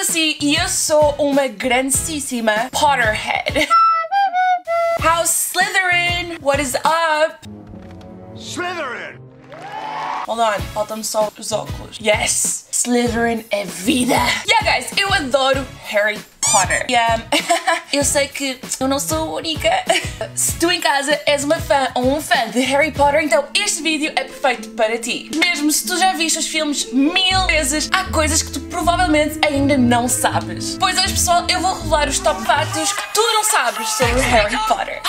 assim e eu sou uma grandíssima Potterhead. How's Slytherin? What is up? Slytherin! Hold on, faltam só os óculos. Yes! Slytherin é vida! Yeah, guys, eu adoro Harry Potter. Eu sei que eu não sou a única. Se tu em casa és uma fã ou um fã de Harry Potter, então este vídeo é perfeito para ti. Mesmo se tu já viste os filmes 1000 vezes, há coisas que tu provavelmente ainda não sabes. Pois hoje, pessoal, eu vou revelar os top factos que tu não sabes sobre Harry Potter.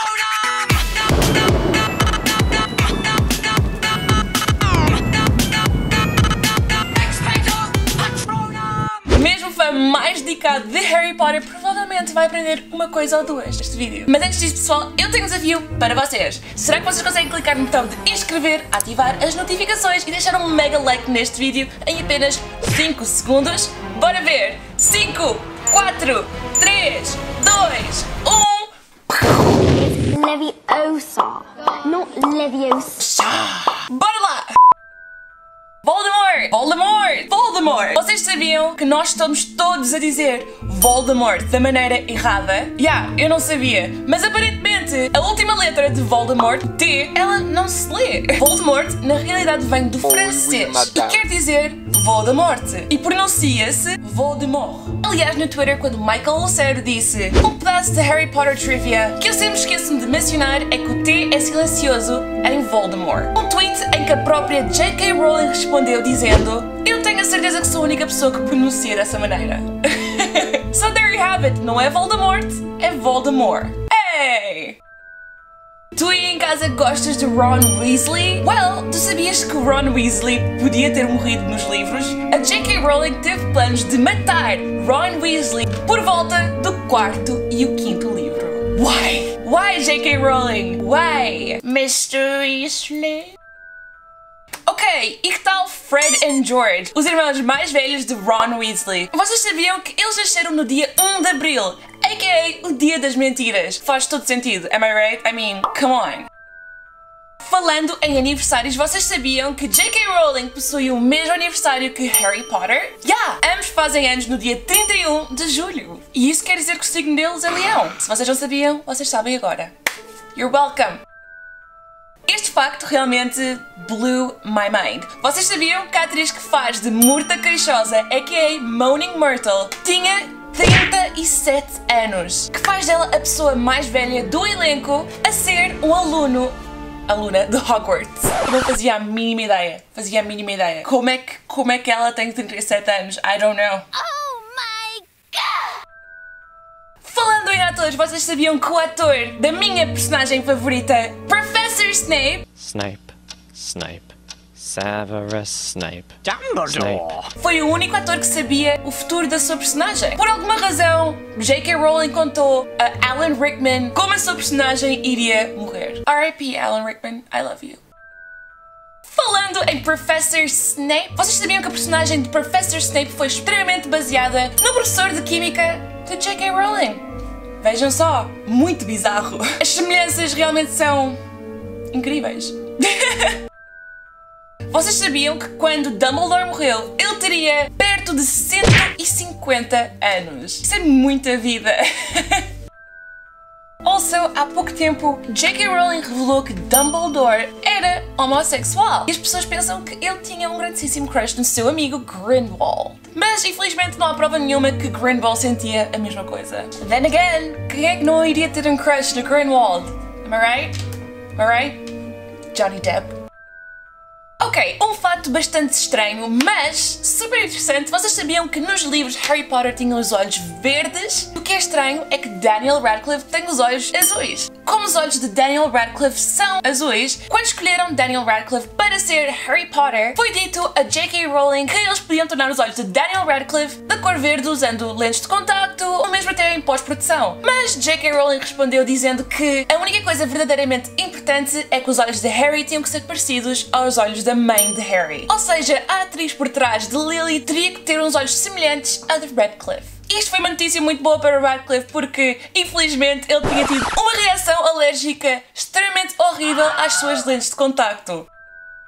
Mesmo fã mais dedicado de Harry Potter provavelmente vai aprender uma coisa ou duas neste vídeo. Mas antes disso, pessoal, eu tenho um desafio para vocês. Será que vocês conseguem clicar no botão de inscrever, ativar as notificações e deixar um mega like neste vídeo em apenas 5 segundos? Bora ver! 5, 4, 3, 2, 1... Leviosa, not Leviosa. Bora lá! Voldemort! Voldemort! Voldemort! Vocês sabiam que nós estamos todos a dizer Voldemort da maneira errada? Eu não sabia, mas aparentemente a última letra de Voldemort, T, ela não se lê. Voldemort na realidade vem do francês e quer dizer Voldemort e pronuncia-se Voldemort. Aliás, no Twitter, quando Michael Lucero disse um pedaço de Harry Potter trivia que eu sempre esqueço-me de mencionar é que o T é silencioso em Voldemort. Um tweet em que a própria J.K. Rowling respondeu dizendo: eu tenho a certeza que sou a única pessoa que pronuncia dessa maneira. So there you have it, não é Voldemort, é Voldemort. Hey! Tu aí em casa gostas de Ron Weasley? Well, tu sabias que Ron Weasley podia ter morrido nos livros? A J.K. Rowling teve planos de matar Ron Weasley por volta do 4º e o 5º livro. Why? Why, J.K. Rowling? Why? Mr. Weasley? Ok, e que tal Fred e George, os irmãos mais velhos de Ron Weasley? Vocês sabiam que eles nasceram no dia 1 de Abril, a.k.a. o dia das mentiras? Faz todo sentido, am I right? I mean, come on. Falando em aniversários, vocês sabiam que J.K. Rowling possui o mesmo aniversário que Harry Potter? Ambos fazem anos no dia 31 de julho. E isso quer dizer que o signo deles é Leão. Se vocês não sabiam, vocês sabem agora. You're welcome. Este facto realmente blew my mind. Vocês sabiam que a atriz que faz de Murta Queixosa, a.k.a. Moaning Myrtle, tinha 37 anos, que faz dela a pessoa mais velha do elenco a ser um aluna de Hogwarts. Eu não fazia a mínima ideia. Como é que ela tem 37 anos? I don't know. Oh my god! Falando em atores, vocês sabiam que o ator da minha personagem favorita, Professor Snape, Severus Snape, Dumbledore! foi o único ator que sabia o futuro da sua personagem. Por alguma razão, J.K. Rowling contou a Alan Rickman como a sua personagem iria morrer. R.I.P. Alan Rickman, I love you. Falando em Professor Snape, vocês sabiam que a personagem de Professor Snape foi extremamente baseada no professor de Química de J.K. Rowling? Vejam só, muito bizarro. As semelhanças realmente são incríveis. Vocês sabiam que quando Dumbledore morreu, ele teria perto de 150 anos? Isso é muita vida. Also, há pouco tempo, J.K. Rowling revelou que Dumbledore era homossexual. E as pessoas pensam que ele tinha um grandíssimo crush no seu amigo Grindelwald. Mas, infelizmente, não há prova nenhuma que Grindelwald sentia a mesma coisa. Then again, quem é que não iria ter um crush no Grindelwald? Am I right? Am I right? Johnny Depp. Ok, um fato bastante estranho, mas super interessante. Vocês sabiam que nos livros Harry Potter tinham os olhos verdes? O que é estranho é que Daniel Radcliffe tem os olhos azuis. Como os olhos de Daniel Radcliffe são azuis, quando escolheram Daniel Radcliffe para ser Harry Potter, foi dito a J.K. Rowling que eles podiam tornar os olhos de Daniel Radcliffe da cor verde usando lentes de contacto ou mesmo até em pós-produção. Mas J.K. Rowling respondeu dizendo que a única coisa verdadeiramente importante é que os olhos de Harry tinham que ser parecidos aos olhos da mãe de Harry. Ou seja, a atriz por trás de Lily teria que ter uns olhos semelhantes a de Radcliffe. Isto foi uma notícia muito boa para Radcliffe porque, infelizmente, ele tinha tido uma reação alérgica extremamente horrível às suas lentes de contacto.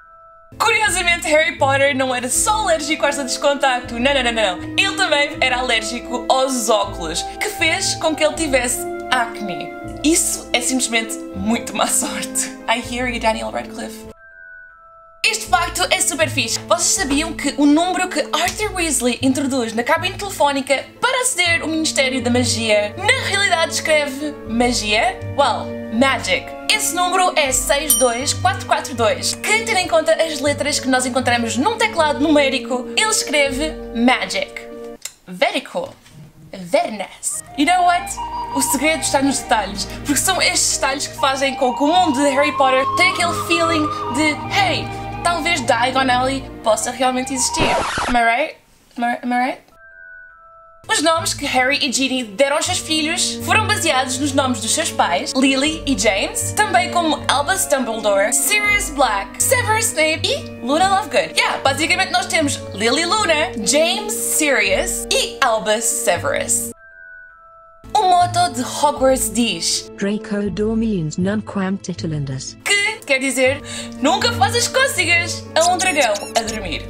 Curiosamente, Harry Potter não era só alérgico às lentes de contacto, não. Ele também era alérgico aos óculos, que fez com que ele tivesse acne. Isso é simplesmente muito má sorte. I hear you, Daniel Radcliffe. Este facto é super fixe. Vocês sabiam que o número que Arthur Weasley introduz na cabine telefónica para aceder ao Ministério da Magia, na realidade escreve magia? Well, magic. Esse número é 62442, que, tendo em conta as letras que nós encontramos num teclado numérico, ele escreve magic. Very cool. Very nice. You know what? O segredo está nos detalhes, porque são estes detalhes que fazem com que o mundo de Harry Potter tenha aquele feeling de hey, talvez Diagon Alley possa realmente existir. Am I right? Am I right? Os nomes que Harry e Ginny deram aos seus filhos foram baseados nos nomes dos seus pais, Lily e James, também como Albus Dumbledore, Sirius Black, Severus Snape e Luna Lovegood. Yeah, basicamente nós temos Lily Luna, James Sirius e Albus Severus. O motto de Hogwarts diz Draco Dormiens nunquam titulandas, que quer dizer nunca faças cócegas a um dragão a dormir.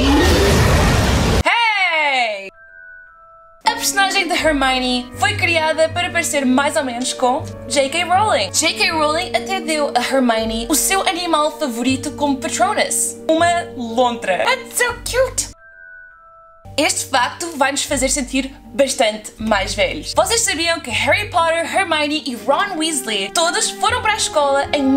Hey! A personagem de Hermione foi criada para parecer mais ou menos com J.K. Rowling. J.K. Rowling até deu a Hermione o seu animal favorito como Patronus, uma lontra. That's so cute! Este facto vai nos fazer sentir bastante mais velhos. Vocês sabiam que Harry Potter, Hermione e Ron Weasley todos foram para a escola em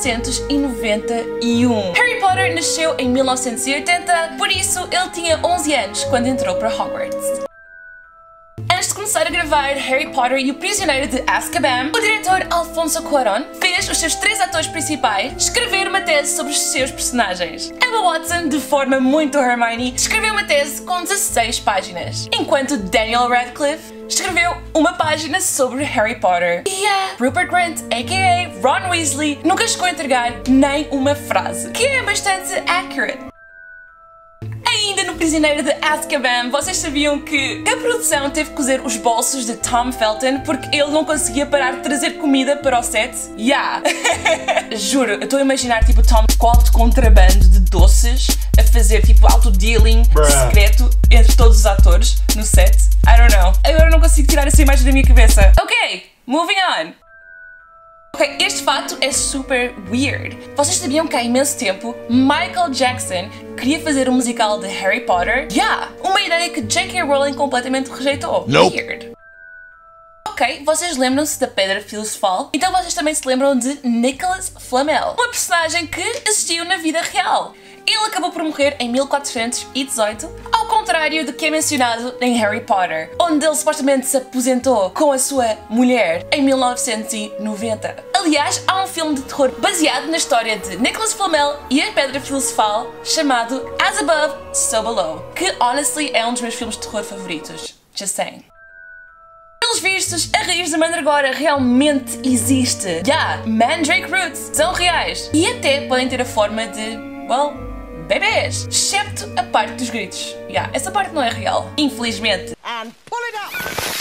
1991. Harry Potter nasceu em 1980, por isso ele tinha 11 anos quando entrou para Hogwarts. Antes de começar a gravar Harry Potter e o Prisioneiro de Azkaban, o diretor Alfonso Cuarón fez os seus 3 atores principais escrever uma tese sobre os seus personagens. Emma Watson, de forma muito Hermione, escreveu uma tese com 16 páginas, enquanto Daniel Radcliffe escreveu uma página sobre Harry Potter. E Rupert Grint, a.k.a. Ron Weasley, nunca chegou a entregar nem uma frase, que é bastante accurate. Ainda no Prisioneiro de Azkaban, vocês sabiam que a produção teve que cozer os bolsos de Tom Felton porque ele não conseguia parar de trazer comida para o set? Yeah! Juro, eu estou a imaginar tipo Tom com contrabando de doces a fazer tipo auto-dealing secreto entre todos os atores no set. I don't know. Agora não consigo tirar essa imagem da minha cabeça. Ok, moving on. Ok, este fato é super weird. Vocês sabiam que há imenso tempo Michael Jackson queria fazer um musical de Harry Potter? Yeah! Uma ideia que J.K. Rowling completamente rejeitou. Nope. Weird. Ok, vocês lembram-se da Pedra Filosofal? Então vocês também se lembram de Nicholas Flamel, uma personagem que existiu na vida real. Ele acabou por morrer em 1418, ao contrário do que é mencionado em Harry Potter, onde ele supostamente se aposentou com a sua mulher em 1990. Aliás, há um filme de terror baseado na história de Nicholas Flamel e a Pedra Filosofal, chamado As Above, So Below, que honestly é um dos meus filmes de terror favoritos. Just saying. Pelos vistos, a raiz da Mandragora realmente existe. Mandrake Roots são reais e até podem ter a forma de, well, bebês, excepto a parte dos gritos. Essa parte não é real, infelizmente. And pull it up!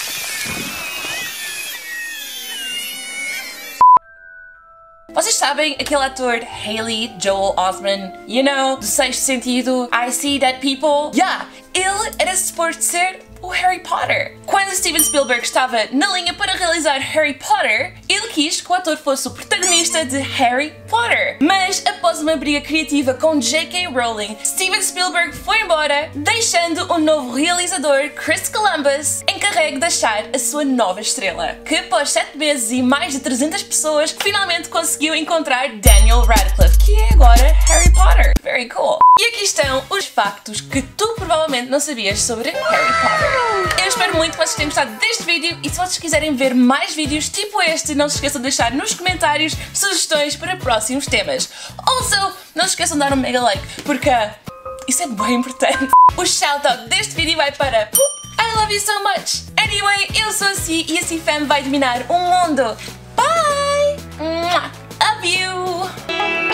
Vocês sabem aquele ator Haley Joel Osment, you know, do Sexto Sentido, I See Dead People? Ele era suposto ser o Harry Potter. Quando Steven Spielberg estava na linha para realizar Harry Potter, ele quis que o ator fosse o protagonista de Harry Potter. Mas após uma briga criativa com J.K. Rowling, Steven Spielberg foi embora, deixando o novo realizador Chris Columbus encarregue de achar a sua nova estrela, que após 7 meses e mais de 300 pessoas, finalmente conseguiu encontrar Daniel Radcliffe, que é agora Harry Potter. Very cool. E aqui estão os factos que tu provavelmente não sabias sobre Harry Potter. Eu espero muito que vocês tenham gostado deste vídeo e se vocês quiserem ver mais vídeos tipo este, não se esqueçam de deixar nos comentários sugestões para próximos temas. Also, não se esqueçam de dar um mega like, porque isso é bem importante. O shoutout deste vídeo vai para I love you so much. Anyway, eu sou a Si e a Si Fam vai dominar o mundo. Bye! Love you!